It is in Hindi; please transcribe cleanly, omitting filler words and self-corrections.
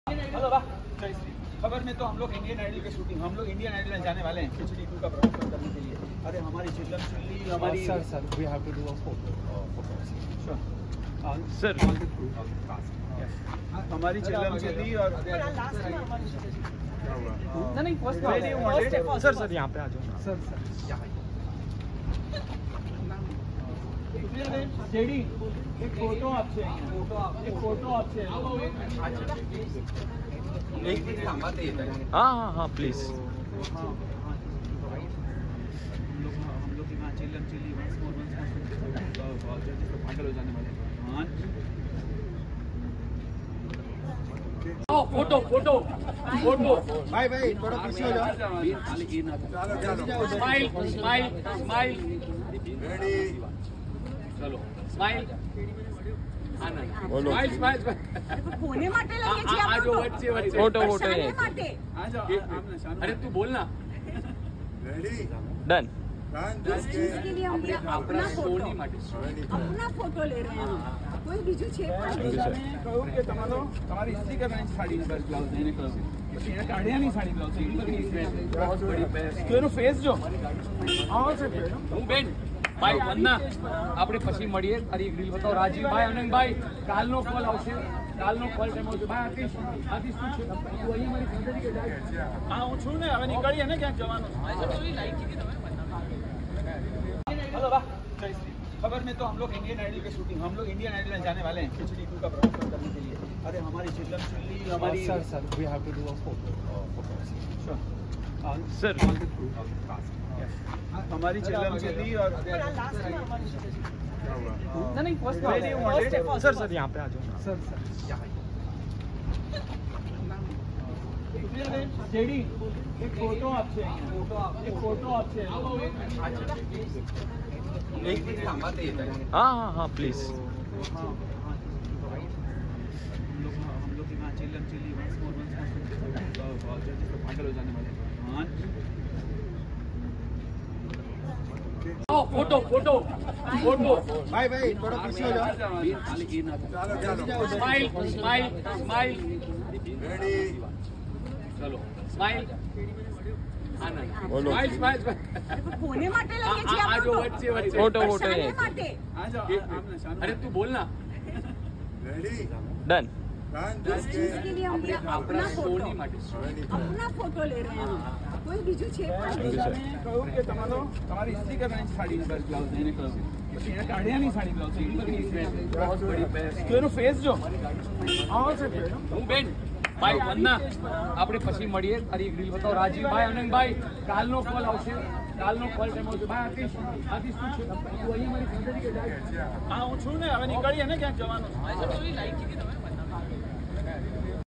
हेलो वाह, जय श्री। खबर में तो हम लोग इंडियन आइडल की शूटिंग, हम लोग इंडियन आइडल में जाने वाले हैं खिचड़ी 2 का प्रमोशन करने के लिए। अरे हमारी चिल्लम चिल्ली हमारी sir we have to do a photo sir हमारी चिल्लम चिल्ली और नहीं फर्स्ट सर यहाँ पे आ जाओ सर जेडी एक फोटो आपसे हाँ प्लीज हम लोग यहाँ चिल्लम चिल्ली पागल हो जाने वाले हैं। फोटो भाई थोड़ा पीछे हो जाओ। स्माइल चलो स्माइल कोने માટે લઈએ છીએ આ જો વચ્ચે फोटो શાને માટે अरे तू बोल ना डन किस चीज के लिए हम ये अपना फोटो ले रहे हैं कोई બીજું છે કહું કે તમારી ઇસ્ત્રી કરવાની સાડી ને બસ બ્લાઉઝ એને કહું પછી એને કાઢ્યાની સાડી બ્લાઉઝ बहुत बड़ी पैर તો એનો ફેસ જો હું બેન ભાઈ વંદના આપણે પછી મળીએ તારી એક રીલ બતાવો રાજીવભાઈ અનંતભાઈ કાલનો કોલ આવશે કાલનો કોલ ટાઈમ આવશે ભાઈ આતિશ શું છે તું અહીંયા મારી ફેમિલી કે જાય હા હું છું ને હવે નીકળીએ ને ક્યાંક જવાનું। हेलो वाह, जय श्री। खबर में तो हम लोग इंडियन आइडल की शूटिंग, हम लोग इंडियन आइडल में जाने वाले हैं खिचड़ी 2 का प्रमोशन करने के लिए। अरे हमारी चिल्लम चिल्ली हमारी sir we have to do a photo sir हमारी चिल्लम चिल्ली और नहीं फर्स्ट सर यहाँ पे आ जाओ सर जेडी एक फोटो आपसे हाँ प्लीज हम लोग यहाँ चिल्लम चिल्ली पागल हो जाने वाले हैं। फोटो भाई थोड़ा पीछे हो जाओ। स्माइल चलो स्माइल કોને માટે લઈએ છીએ આ જો વચ્ચે फोटो શાને માટે अरे तू बोल ना डन किस चीज के लिए हम ये अपना फोटो ले रहे हैं कोई બીજું છે કહું કે તમારી ઇસ્ત્રી કરવાની સાડી ને બસ બ્લાઉઝ એને કહું પછી એને કાઢ્યાની સાડી બ્લાઉઝ बहुत बड़ी पैर તો એનો ફેસ જો હું બેન ભાઈ વંદના આપણે પછી મળીએ તારી એક રીલ બતાવો રાજીવભાઈ અનંતભાઈ કાલનો કોલ આવશે કાલનો કોલ ટાઈમ આવશે ભાઈ આતિશ શું છે તું અહીંયા મારી ફેમિલી કે જાય હા હું છું ને હવે નીકળીએ ને ક્યાંક જવાનું।